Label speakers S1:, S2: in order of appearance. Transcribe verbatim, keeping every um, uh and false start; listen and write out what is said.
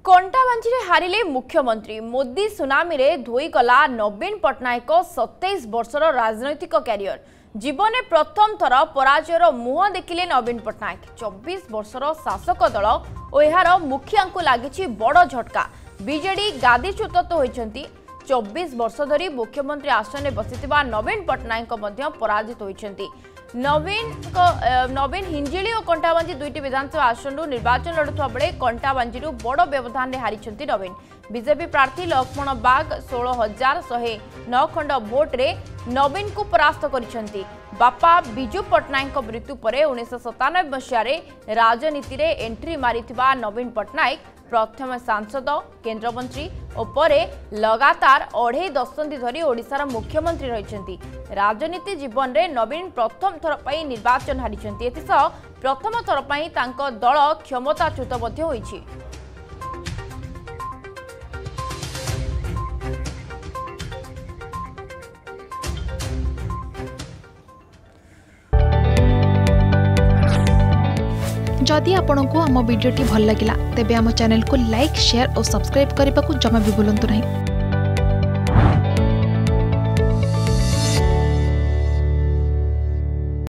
S1: कंटाबांजी हारिले मुख्यमंत्री मोदी सुनामी रे धोई गला नवीन पट्टनायक सत्ताईस वर्षर राजनैतिक कैरियर जीवन में प्रथम थर पराजयर मुह देखिले नवीन पट्टनायक चौबीस वर्षर शासक दल और यार मुखिया को लगी बड़ झटका बीजेडी गादीच्युत होती चौबीस वर्ष धरी मुख्यमंत्री आसन में बसिथिबा नवीन पट्टनायक पराजित होती नवीन नवीन हिंजिली और कंटाबांजी दुईटी विधानसभा आसन निर्वाचन लड़ुवा बेले कंटाबांजी बड़ व्यवधान में हारी नवीन बीजेपी प्रार्थी लक्ष्मण बाग षोह हजार शहे नौ खंड भोट्रे नवीन को परास्त कर बापा बिजू पट्टनायक मृत्यु पर उन्नीस सतानबे मसीह राजनीति में एंट्री मारिथिबा नवीन पट्टनायक प्रथम सांसद केंद्रमंत्री और परे लगातार अढ़ाई दशंधि धरी ओडिशार मुख्यमंत्री रही राजनीति जीवन में नवीन प्रथम थर पर निर्वाचन हारी एसह प्रथम थर पर दल क्षमताच्युत होइछि।
S2: जदि आपंक आम भिडी भल लगा तेब आम चैनल को लाइक शेयर और सब्सक्राइब करने को जमा भी भूलु नहीं।